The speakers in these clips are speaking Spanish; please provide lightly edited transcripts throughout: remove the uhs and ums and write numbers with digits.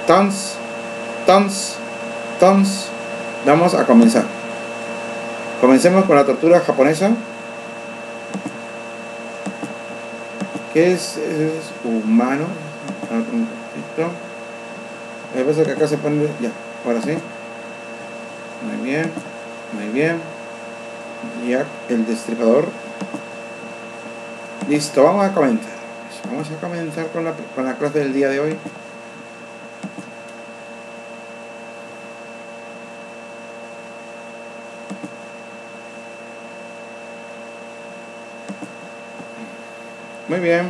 tons, tons, tons. Vamos a comenzar. Comencemos con la tortura japonesa. ¿Qué es? Es humano. Lo que pasa es que acá se pone... Ya, ahora sí. Muy bien, muy bien. Jack el Destripador. Listo, vamos a comenzar. Vamos a comenzar con la clase del día de hoy. Muy bien.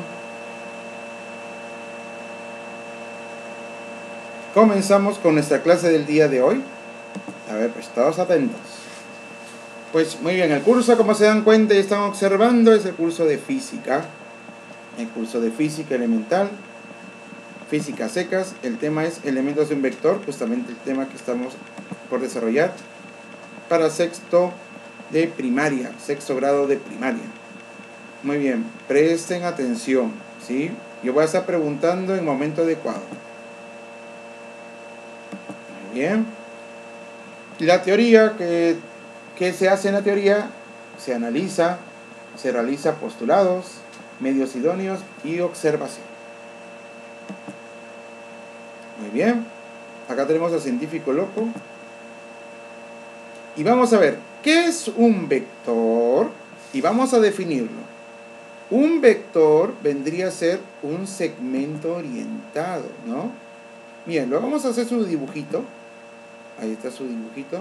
Comenzamos con nuestra clase del día de hoy. A ver, pues todos atentos. Pues muy bien, el curso, como se dan cuenta y están observando, es el curso de física. El curso de física elemental, física secas. El tema es elementos de un vector, justamente el tema que estamos por desarrollar para sexto de primaria, sexto grado de primaria. Muy bien, presten atención, ¿sí? Yo voy a estar preguntando en momento adecuado. Muy bien. La teoría, ¿qué se hace en la teoría? Se analiza, se realiza postulados, medios idóneos y observación. Muy bien. Acá tenemos al científico loco. Y vamos a ver, ¿qué es un vector? Y vamos a definirlo. Un vector vendría a ser un segmento orientado, ¿no? Bien, lo vamos a hacer su dibujito. Ahí está su dibujito.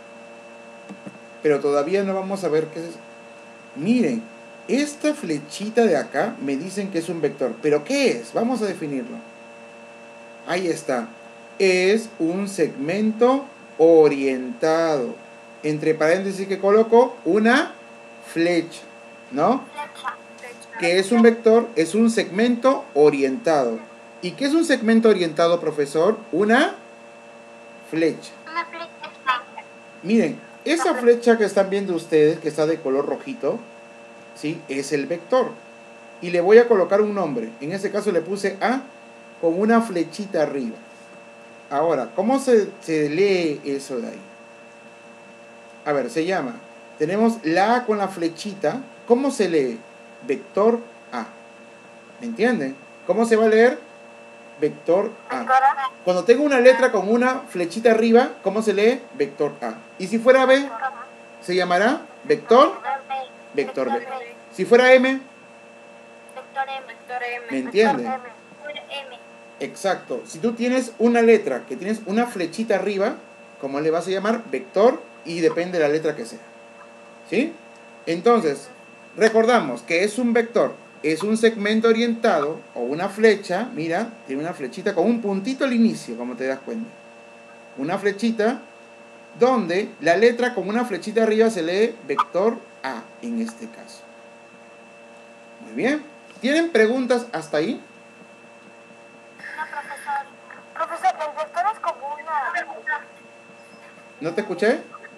Pero todavía no vamos a ver qué es. Miren, esta flechita de acá me dicen que es un vector. ¿Pero qué es? Vamos a definirlo. Ahí está. Es un segmento orientado. Entre paréntesis que coloco una flecha, ¿no? ¿Qué es un vector? Es un segmento orientado. ¿Y qué es un segmento orientado, profesor? Una flecha. Una flecha. Miren, esa flecha que están viendo ustedes, que está de color rojito, ¿sí? Es el vector. Y le voy a colocar un nombre. En este caso le puse A con una flechita arriba. Ahora, ¿cómo se lee eso de ahí? A ver, se llama. Tenemos la A con la flechita. ¿Cómo se lee? Vector A. ¿Me entienden? ¿Cómo se va a leer? Vector A. Cuando tengo una letra con una flechita arriba, ¿cómo se lee? Vector A. ¿Y si fuera B? ¿Se llamará vector? Vector B. Si fuera M, Vector M. ¿me entiende? M. Exacto. Si tú tienes una letra que tienes una flechita arriba, ¿cómo le vas a llamar? Vector, y depende de la letra que sea. ¿Sí? Entonces, recordamos que es un vector. Es un segmento orientado o una flecha. Mira, tiene una flechita con un puntito al inicio, como te das cuenta. Una flechita donde la letra con una flechita arriba se lee vector A en este caso. Muy bien. ¿Tienen preguntas hasta ahí? No, profesor. Profesor, el vector es como una... ¿No te escuché?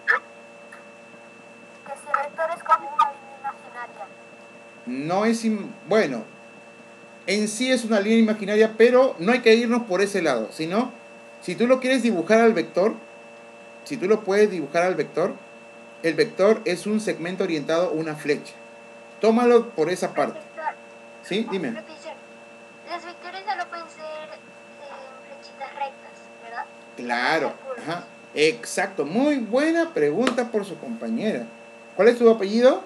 Que si el vector es como una línea imaginaria. No es... Bueno, en sí es una línea imaginaria, pero no hay que irnos por ese lado, sino, si tú lo quieres dibujar al vector, si tú lo puedes dibujar al vector, el vector es un segmento orientado a una flecha. Tómalo por esa parte. ¿Sí? Dime. Profesor, los vectores solo pueden ser flechitas rectas, ¿verdad? Claro. Ajá. Exacto. Muy buena pregunta por su compañera. ¿Cuál es tu apellido?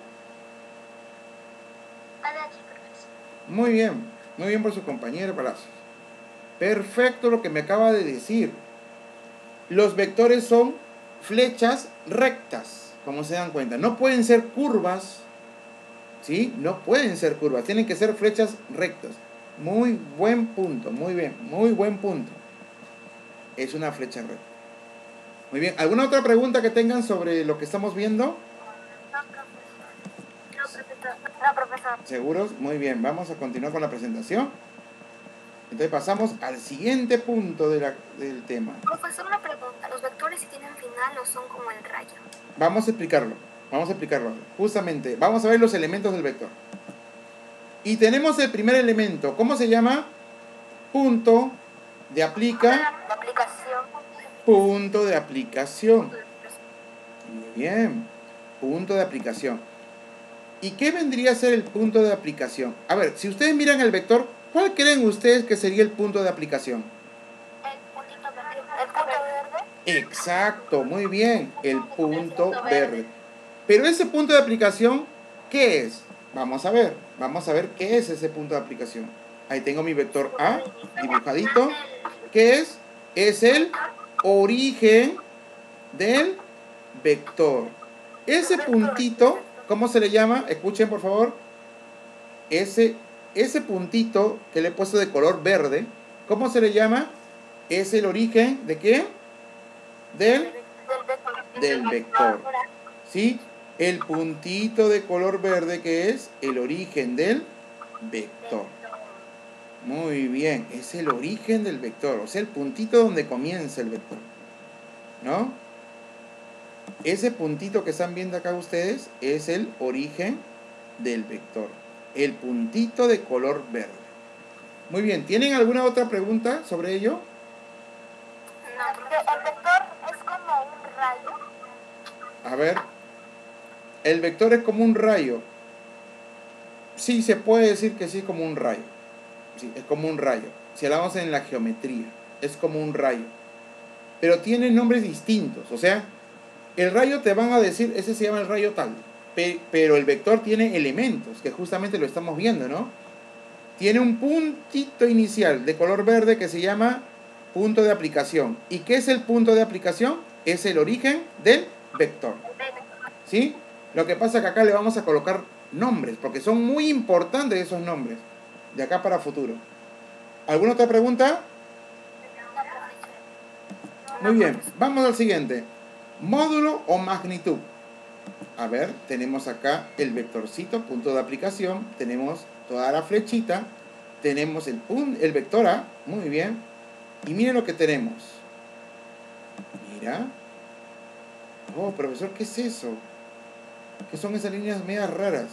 Adachi, profesor. Muy bien por su compañera Palacios. Perfecto lo que me acaba de decir. Los vectores son flechas rectas, como se dan cuenta. No pueden ser curvas, ¿sí? No pueden ser curvas, tienen que ser flechas rectas. Muy buen punto, muy bien, muy buen punto. Es una flecha recta. Muy bien, ¿alguna otra pregunta que tengan sobre lo que estamos viendo? No, profesor. ¿Seguros? Muy bien, vamos a continuar con la presentación. Entonces pasamos al siguiente punto del tema. Profesor, una pregunta. ¿Los vectores si tienen final o son como el rayo? Vamos a explicarlo. Justamente, vamos a ver los elementos del vector. Y tenemos el primer elemento. ¿Cómo se llama? Punto de aplica aplicación. Punto de aplicación. Muy bien. Punto de aplicación. ¿Y qué vendría a ser el punto de aplicación? A ver, si ustedes miran el vector, ¿cuál creen ustedes que sería el punto de aplicación? El puntito verde. El punto verde. Exacto, muy bien, el punto verde. Pero ese punto de aplicación, ¿qué es? Vamos a ver qué es ese punto de aplicación. Ahí tengo mi vector A dibujadito. ¿Qué es? Es el origen del vector. Ese puntito, ¿cómo se le llama? Escuchen, por favor. Ese puntito que le he puesto de color verde, ¿cómo se le llama? Es el origen ¿de qué? Del vector. ¿Sí? El puntito de color verde que es el origen del vector. Muy bien, es el origen del vector, o sea, el puntito donde comienza el vector. ¿No? Ese puntito que están viendo acá ustedes es el origen del vector. El puntito de color verde. Muy bien, ¿tienen alguna otra pregunta sobre ello? No, porque el vector es como un rayo. A ver, el vector es como un rayo. Sí, se puede decir que sí, como un rayo. Sí, es como un rayo. Si hablamos en la geometría, es como un rayo. Pero tiene nombres distintos. O sea, el rayo te van a decir, ese se llama el rayo tal. Pero el vector tiene elementos, que justamente lo estamos viendo, ¿no? Tiene un puntito inicial de color verde que se llama punto de aplicación. ¿Y qué es el punto de aplicación? Es el origen del vector. ¿Sí? Lo que pasa es que acá le vamos a colocar nombres, porque son muy importantes esos nombres, de acá para futuro. ¿Alguna otra pregunta? Muy bien, vamos al siguiente. Módulo o magnitud. A ver, tenemos acá el vectorcito, punto de aplicación, tenemos toda la flechita, tenemos el vector A, muy bien, y miren lo que tenemos. Mira. Oh, profesor, ¿qué es eso? ¿Qué son esas líneas medias raras?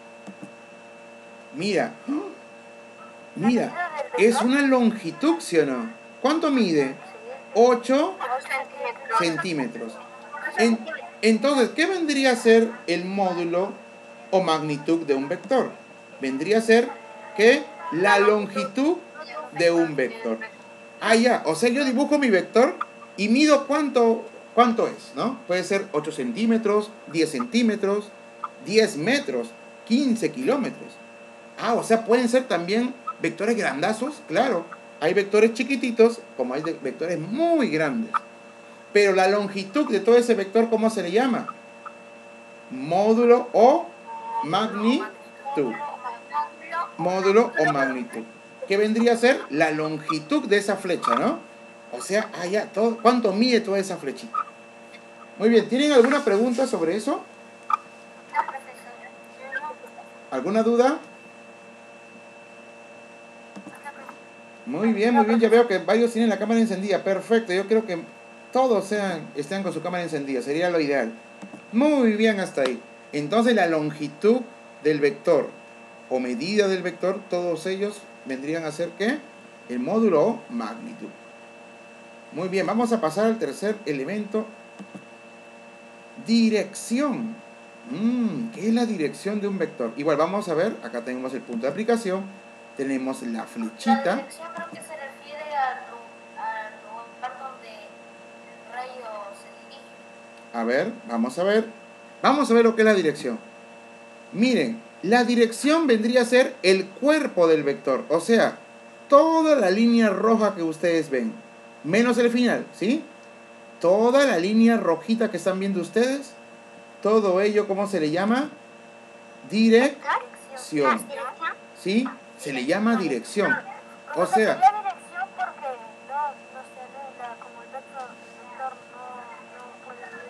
Mira, mira, es una longitud, ¿sí o no? ¿Cuánto mide? 8 centímetros. Entonces, ¿qué vendría a ser el módulo o magnitud de un vector? Vendría a ser que la longitud de un vector. Ah, ya, o sea, yo dibujo mi vector y mido cuánto es, ¿no? Puede ser 8 centímetros, 10 centímetros, 10 metros, 15 kilómetros. Ah, o sea, pueden ser también vectores grandazos, claro. Hay vectores chiquititos, como hay vectores muy grandes. Pero la longitud de todo ese vector, ¿cómo se le llama? Módulo o magnitud. Módulo o magnitud. ¿Qué vendría a ser? La longitud de esa flecha, ¿no? O sea, ya, ¿cuánto mide toda esa flechita? Muy bien, ¿tienen alguna pregunta sobre eso? ¿Alguna duda? Muy bien, ya veo que varios tienen la cámara encendida. Perfecto, yo creo que todos estén con su cámara encendida, sería lo ideal. Muy bien hasta ahí. Entonces la longitud del vector o medida del vector, todos ellos vendrían a ser ¿qué? El módulo o magnitud. Muy bien, vamos a pasar al tercer elemento. Dirección. ¿Qué es la dirección de un vector? Igual vamos a ver, acá tenemos el punto de aplicación, tenemos la flechita. La dirección creo que se refiere al lugar donde el rayo se dirige. A ver, vamos a ver. Vamos a ver lo que es la dirección. Miren, la dirección vendría a ser el cuerpo del vector. O sea, toda la línea roja que ustedes ven, menos el final, ¿sí? Toda la línea rojita que están viendo ustedes, todo ello, ¿cómo se le llama? Dirección. ¿Sí? Se le llama dirección. O sea, dirección porque no se ve como el vector no puede ver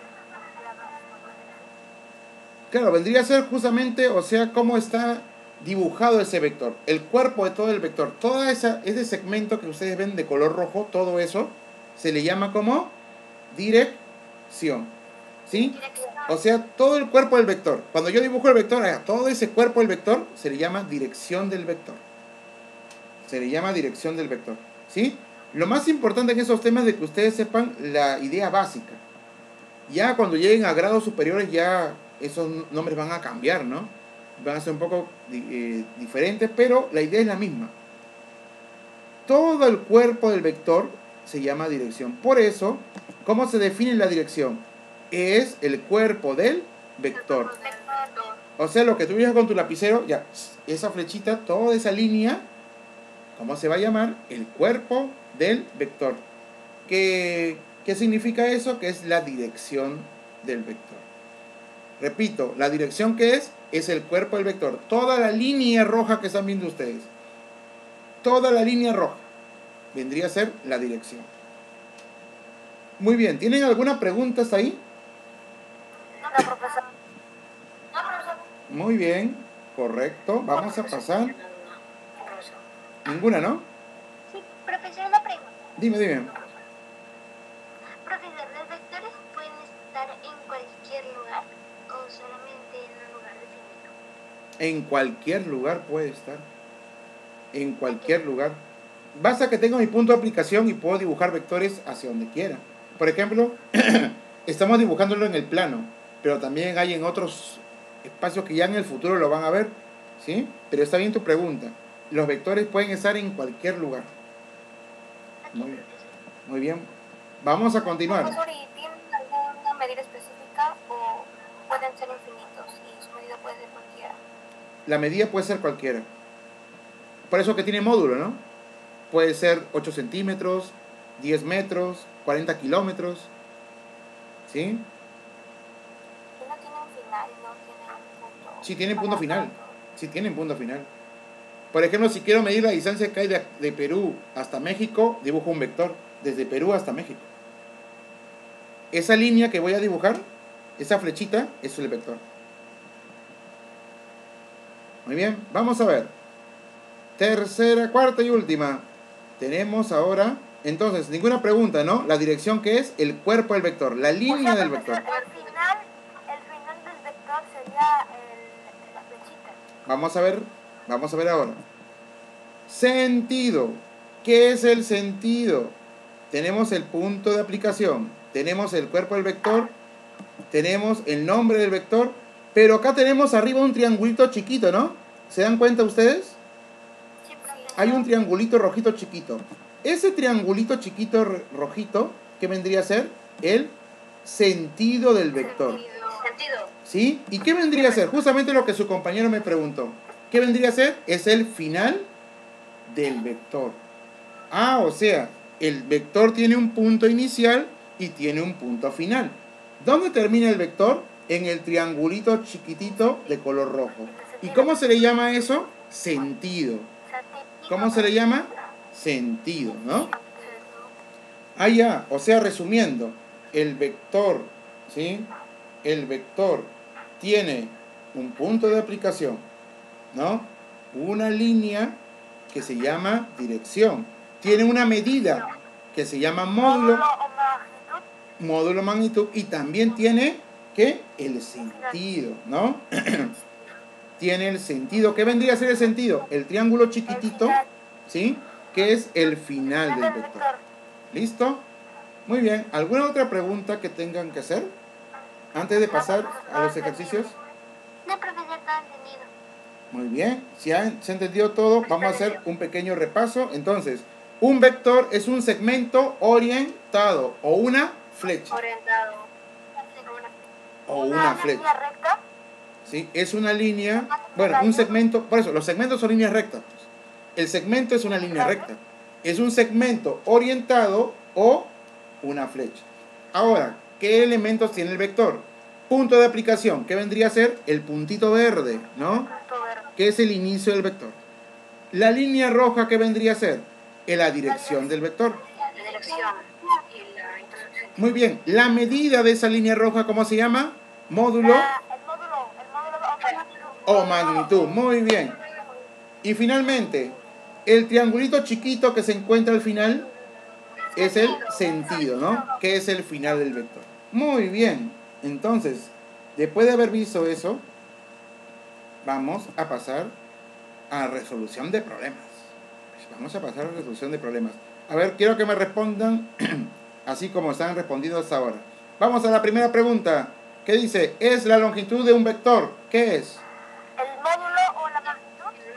claro, vendría a ser justamente, o sea, cómo está dibujado ese vector, el cuerpo de todo el vector, ese segmento que ustedes ven de color rojo, todo eso se le llama como dirección, ¿sí? O sea, todo el cuerpo del vector. Cuando yo dibujo el vector, todo ese cuerpo del vector se le llama dirección del vector. Se le llama dirección del vector, ¿sí? Lo más importante en esos temas es de que ustedes sepan la idea básica. Ya cuando lleguen a grados superiores ya esos nombres van a cambiar, ¿no? Van a ser un poco diferentes, pero la idea es la misma. Todo el cuerpo del vector se llama dirección. Por eso, ¿cómo se define la dirección? Es el cuerpo del vector. O sea, lo que tú dices con tu lapicero, ya, esa flechita, toda esa línea, ¿cómo se va a llamar? El cuerpo del vector. ¿Qué significa eso? Que es la dirección del vector. Repito, la dirección que es el cuerpo del vector. Toda la línea roja que están viendo ustedes. Toda la línea roja vendría a ser la dirección. Muy bien, ¿tienen alguna pregunta hasta ahí? No, profesor. No, profesor. Muy bien, correcto. Vamos a pasar. Ninguna, ¿no? Sí, profesor, una pregunta. Dime. Profesor, ¿los vectores pueden estar en cualquier lugar o solamente en un lugar definido? En cualquier lugar puede estar. En cualquier lugar. Basta que tenga mi punto de aplicación y puedo dibujar vectores hacia donde quiera. Por ejemplo, estamos dibujándolo en el plano, pero también hay en otros espacios que ya en el futuro lo van a ver, ¿sí? Pero está bien tu pregunta. Los vectores pueden estar en cualquier lugar. Muy bien. Vamos a continuar. Profesor, ¿y tienen alguna medida específica o pueden ser infinitos y su medida puede ser cualquiera? La medida puede ser cualquiera. Por eso que tiene módulo, ¿no? Puede ser 8 centímetros, 10 metros, 40 kilómetros. ¿Sí? Y no tienen final, no tienen punto. Sí, tienen punto final. Sí, tienen punto final. Por ejemplo, si quiero medir la distancia que hay de Perú hasta México, dibujo un vector. Desde Perú hasta México. Esa línea que voy a dibujar, esa flechita, es el vector. Muy bien, vamos a ver. Tercera, cuarta y última. Tenemos ahora, entonces, ninguna pregunta, ¿no? La dirección que es el cuerpo del vector, la línea del vector. El final del vector sería la flechita. Vamos a ver ahora. Sentido. ¿Qué es el sentido? Tenemos el punto de aplicación, tenemos el cuerpo del vector, tenemos el nombre del vector, pero acá tenemos arriba un triangulito chiquito, ¿no? ¿Se dan cuenta ustedes? Sí, profesor. Hay un triangulito rojito chiquito. Ese triangulito chiquito rojito, ¿qué vendría a ser? El sentido del vector. Sentido. ¿Sí? ¿Y qué vendría a ser? Justamente lo que su compañero me preguntó. ¿Qué vendría a ser? Es el final del vector. Ah, o sea, el vector tiene un punto inicial y tiene un punto final. ¿Dónde termina el vector? En el triangulito chiquitito de color rojo. ¿Y cómo se le llama eso? Sentido. ¿Cómo se le llama? Sentido, ¿no? Ah, ya, o sea, resumiendo, el vector, ¿sí? El vector tiene un punto de aplicación, ¿no? Una línea que se llama dirección. Tiene una medida que se llama módulo magnitud y también tiene, ¿qué? El sentido, ¿no? Tiene el sentido. ¿Qué vendría a ser el sentido? El triángulo chiquitito, ¿sí? Que es el final del vector. ¿Listo? Muy bien. ¿Alguna otra pregunta que tengan que hacer antes de pasar a los ejercicios? No, profesor, todo entendido. Muy bien. Si se entendió todo, vamos a hacer un pequeño repaso. Entonces, un vector es un segmento orientado o una flecha. Orientado. O una flecha. ¿Línea recta? ¿Sí? Es una línea, bueno, un segmento, por eso, los segmentos son líneas rectas. El segmento es una línea recta. Es un segmento orientado o una flecha. Ahora, ¿qué elementos tiene el vector? Punto de aplicación, ¿qué vendría a ser? El puntito verde, ¿no? Que es el inicio del vector. La línea roja, ¿qué vendría a ser? La dirección del vector. La dirección y la intersección. Muy bien, la medida de esa línea roja, ¿cómo se llama? Módulo El módulo o magnitud. Muy bien. Y finalmente, el triangulito chiquito que se encuentra al final es el sentido, ¿no? Que es el final del vector. Muy bien. Entonces, después de haber visto eso, vamos a pasar a resolución de problemas. Vamos a pasar a resolución de problemas. A ver, quiero que me respondan así como están respondiendo hasta ahora. Vamos a la primera pregunta. ¿Qué dice? ¿Es la longitud de un vector? ¿Qué es? ¿El módulo o la magnitud?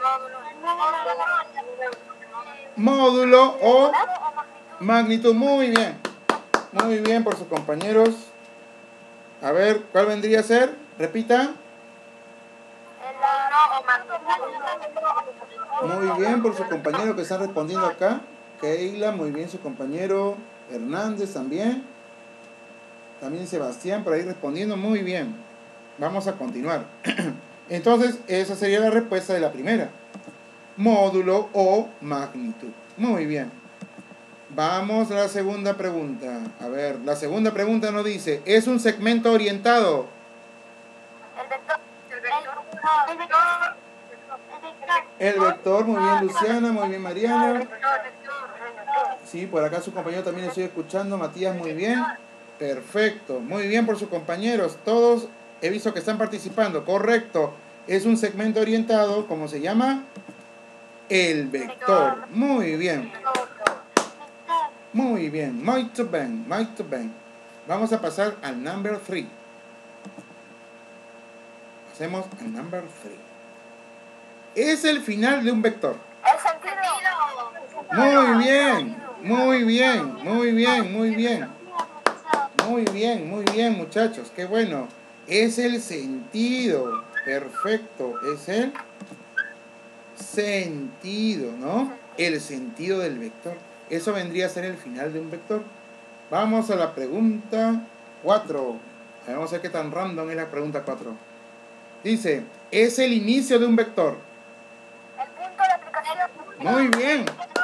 Módulo o Magnitud. magnitud. Muy bien. Muy bien por sus compañeros. A ver, ¿cuál vendría a ser? Repita. Muy bien por sus compañeros que están respondiendo acá. Keila, muy bien su compañero. Hernández también. También Sebastián por ahí respondiendo. Muy bien. Vamos a continuar. Entonces, esa sería la respuesta de la primera. Módulo o magnitud. Muy bien. Vamos a la segunda pregunta. A ver, la segunda pregunta nos dice, ¿es un segmento orientado? El vector. El vector, muy bien Luciana, muy bien Mariana. Sí, por acá su compañero también estoy escuchando. Matías, muy bien. Perfecto, muy bien por sus compañeros. Todos he visto que están participando. Correcto. Es un segmento orientado, ¿cómo se llama? El vector. Muy bien. Muy bien. Muito bem, muito bem. Vamos a pasar al number 3. Hacemos el number 3. Es el final de un vector. El sentido. Muy bien, muy bien, muy bien, muy bien. Muy bien, muy bien, muchachos. Qué bueno. Es el sentido. Perfecto. Es el sentido, ¿no? El sentido del vector. Eso vendría a ser el final de un vector. Vamos a la pregunta 4. Vamos a ver qué tan random es la pregunta 4. Dice, es el inicio de un vector. El punto de aplicación. Muy bien.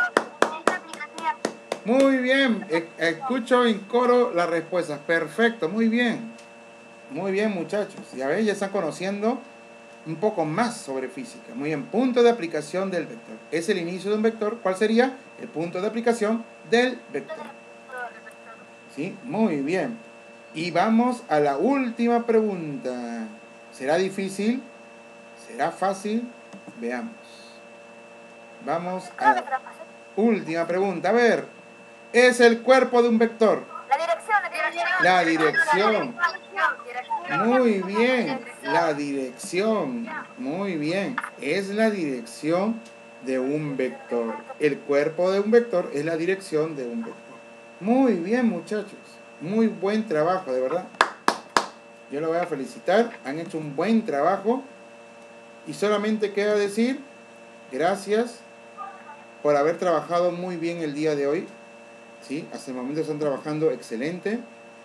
Muy bien. Escucho en coro las respuestas. Perfecto, muy bien. Muy bien, muchachos. Ya ven, ya están conociendo un poco más sobre física. Muy bien, punto de aplicación del vector. Es el inicio de un vector. ¿Cuál sería? El punto de aplicación del vector. ¿Sí? Muy bien. Y vamos a la última pregunta. ¿Será difícil? ¿Será fácil? Veamos. Vamos a la última pregunta. A ver, es el cuerpo de un vector. La dirección. Muy bien, la dirección. Muy bien, es la dirección de un vector. El cuerpo de un vector es la dirección de un vector. Muy bien, muchachos. Muy buen trabajo, de verdad. Yo lo voy a felicitar. Han hecho un buen trabajo. Y solamente queda decir gracias por haber trabajado muy bien el día de hoy. ¿Sí? Hasta el momento están trabajando excelente.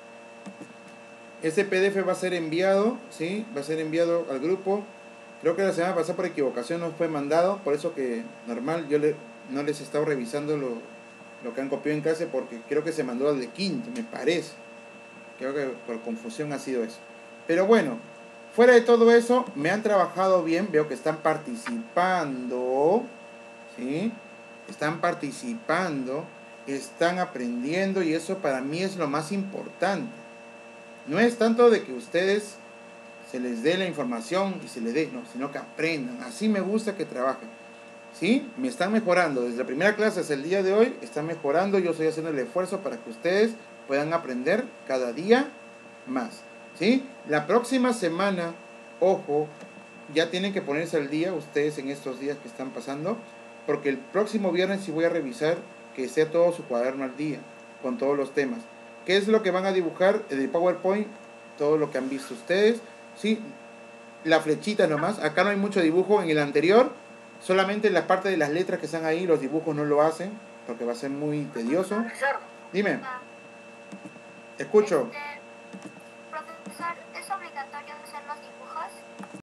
Este PDF va a ser enviado, ¿sí? Va a ser enviado al grupo. Creo que la semana pasada por equivocación no fue mandado, por eso que normal yo no les he estado revisando lo que han copiado en clase, porque creo que se mandó al de quinto, me parece. Creo que por confusión ha sido eso. Pero bueno, fuera de todo eso, me han trabajado bien, veo que están participando, ¿sí? Están participando, están aprendiendo y eso para mí es lo más importante. No es tanto de que ustedes se les dé la información y se les dé, no, sino que aprendan. Así me gusta que trabajen. ¿Sí? Me están mejorando. Desde la primera clase hasta el día de hoy, están mejorando. Yo estoy haciendo el esfuerzo para que ustedes puedan aprender cada día más. ¿Sí? La próxima semana, ojo, ya tienen que ponerse al día ustedes en estos días que están pasando, porque el próximo viernes sí voy a revisar que sea todo su cuaderno al día, con todos los temas. ¿Qué es lo que van a dibujar en el PowerPoint? Todo lo que han visto ustedes. ¿Sí? La flechita nomás. Acá no hay mucho dibujo. En el anterior, solamente la parte de las letras que están ahí, los dibujos no lo hacen, porque va a ser muy tedioso. Dime. Escucho.